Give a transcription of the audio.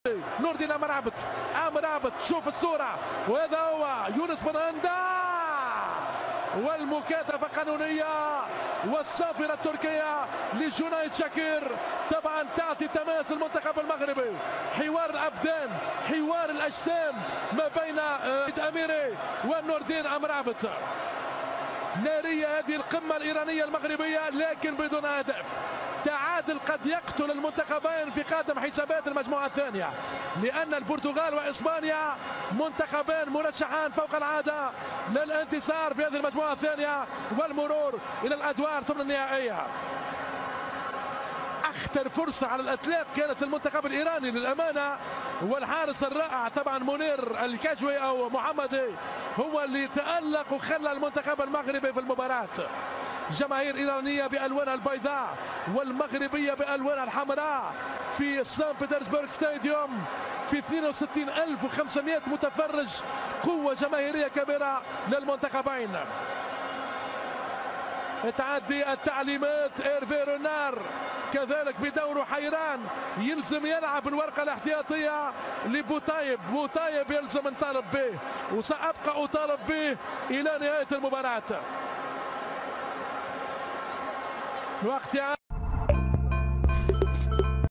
نور الدين عامر عبد شوف الصورة، وهذا هو يونس بن هندا، والمكاتفة قانونية والصافرة التركية لجنيد شاكر طبعا تعطي تماس المنتخب المغربي. حوار الأبدان، حوار الأجسام ما بين أميري ونور الدين عامر. نارية هذه القمة الإيرانية المغربية لكن بدون هدف. تعادل قد يقتل المنتخبين في قادم حسابات المجموعة الثانية، لأن البرتغال وإسبانيا منتخبان مرشحان فوق العادة للانتصار في هذه المجموعة الثانية والمرور إلى الأدوار ثم النهائية. أخطر فرصة على الإطلاق كانت المنتخب الإيراني للأمانة، والحارس الرائع طبعا منير الكجوي أو محمدي هو اللي تألق وخلى المنتخب المغربي في المباراة. جماهير إيرانية بألوانها البيضاء والمغربية بألوانها الحمراء في سان بطرسبرغ ستاديوم في 62500 متفرج، قوة جماهيرية كبيرة للمنتخبين. تعدي التعليمات إيرفي رونار كذلك بدوره حيران، يلزم يلعب الورقة الاحتياطية لبوطايب، بوطايب يلزم نطالب به وسأبقى أطالب به إلى نهاية المباراة. وقت